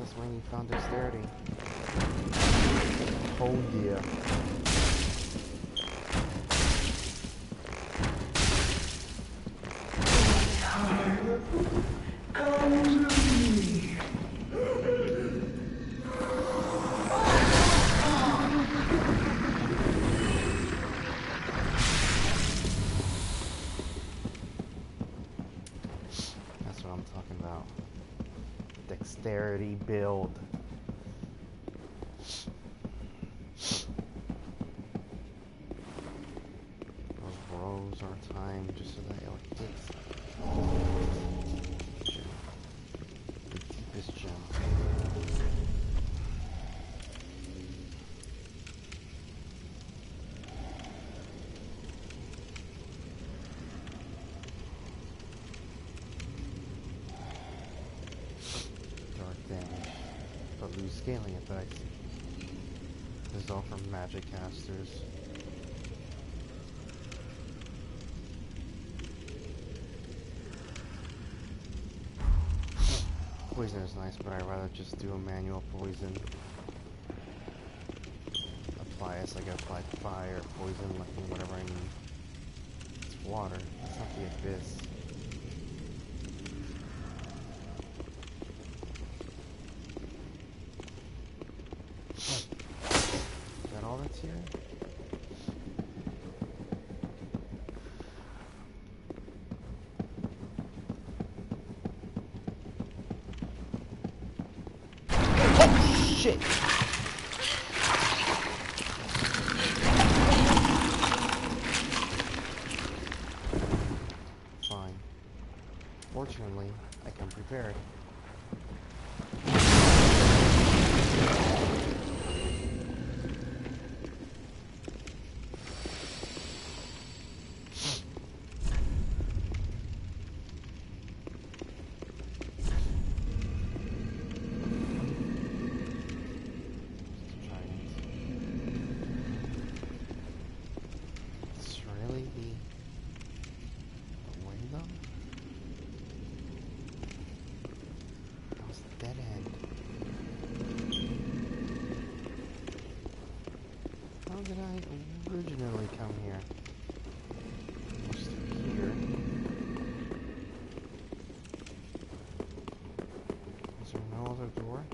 That's when you found dexterity. Oh yeah. Come to me. That's what I'm talking about. Dexterity build. Those bros are timed just so that it takes gem. The deepest gem. Dark damage, but lose scaling effects. This is all from magic casters. Poison is nice, but I'd rather just do a manual poison. Apply as like apply fire, poison, lightning, whatever I need. It's water. It's not the abyss. Is that all that's here? Oh shit! Fine. Fortunately, I can prepare it. Did I originally come here? Just here. Is there no other door?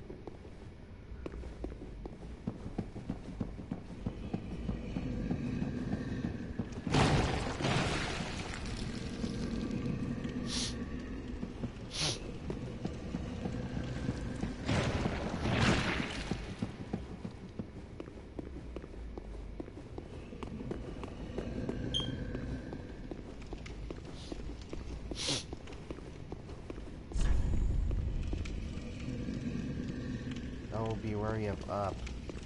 Oh, be wary of up.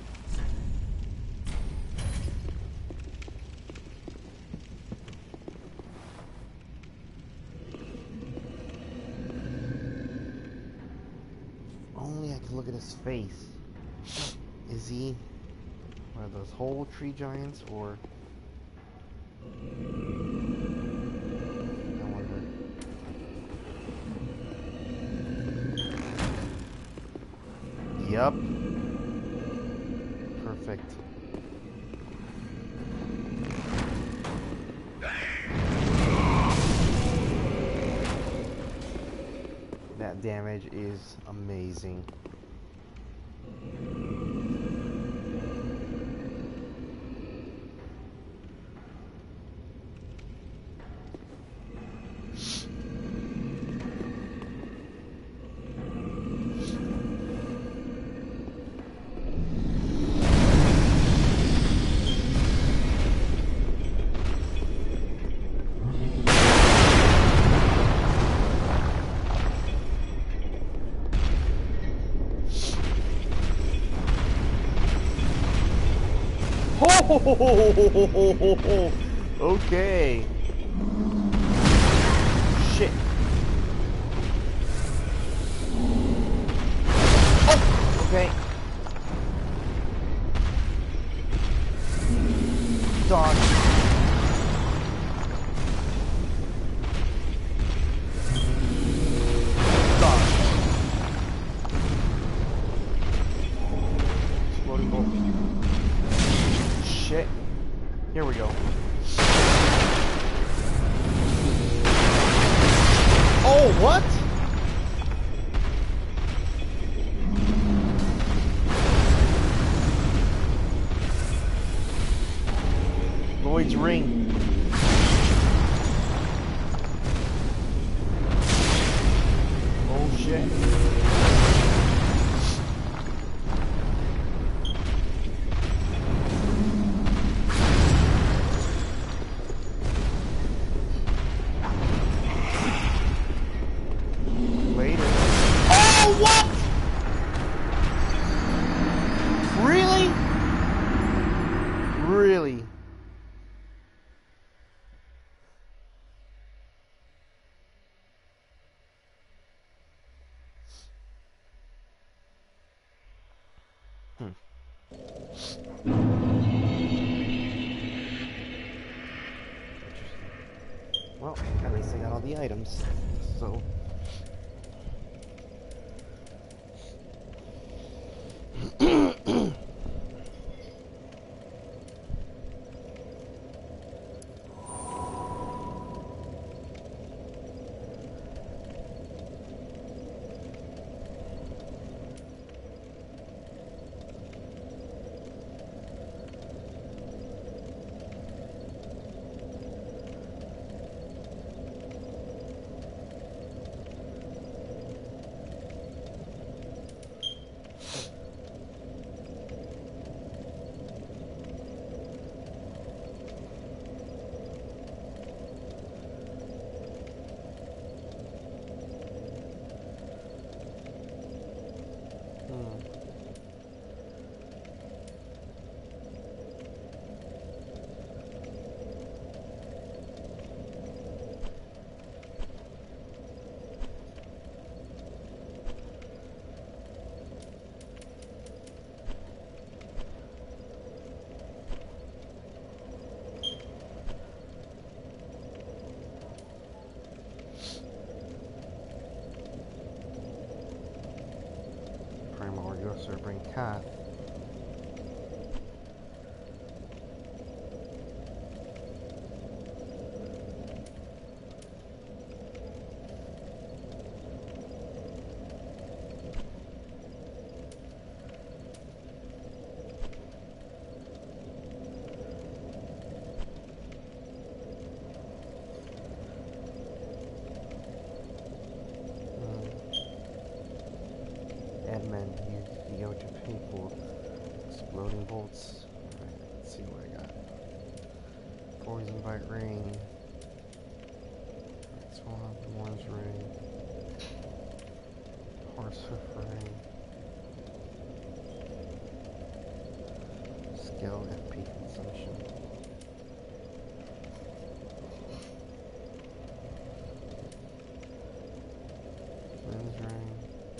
Only I could look at his face. Is he one of those whole tree giants, or I wonder. Yup. Perfect. That damage is amazing. Okay. Shit. Oh, okay. Dodge. Dodge. Exploding bolt. Shit. Here we go. Oh, what? Lloyd's ring. Oh shit. Later. Oh, what? Really? Really? Well, at least I got all the items, so... Primal Regressor, bring Kath. Edmund, use the OJP for exploding bolts. Alright, let's see what I got. Poison bite ring. Swamp, orange ring. Horsehoof ring. Skill FP consumption. Lens ring.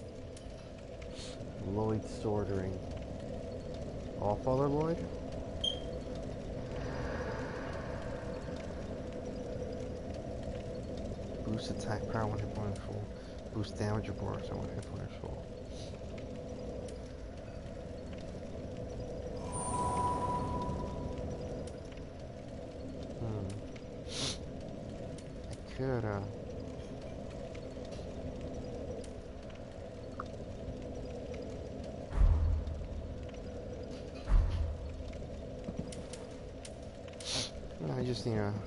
Lloyd sword ring. All Father Lloyd? Boost attack power when hit point is full. Boost damage or bonus when hit point is full. I could, I just need to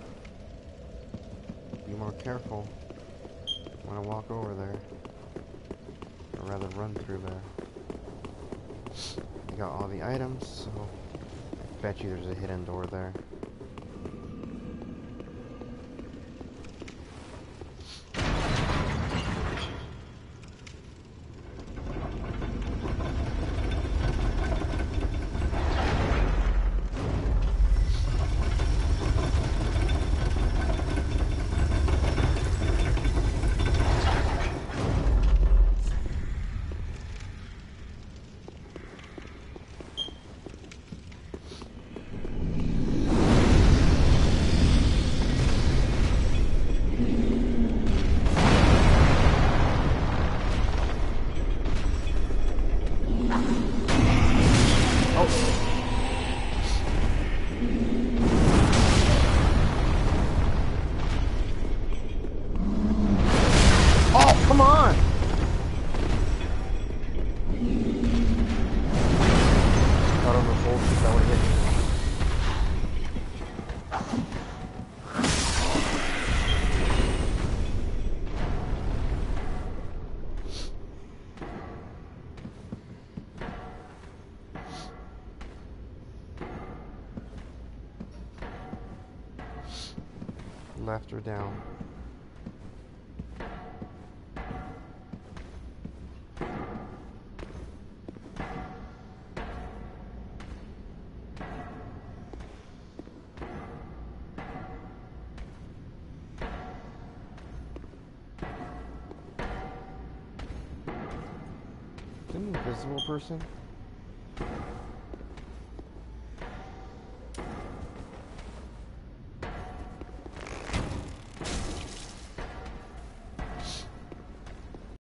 be more careful when I walk over there, or rather run through there. I got all the items, so I bet you there's a hidden door there. left or down. An invisible person?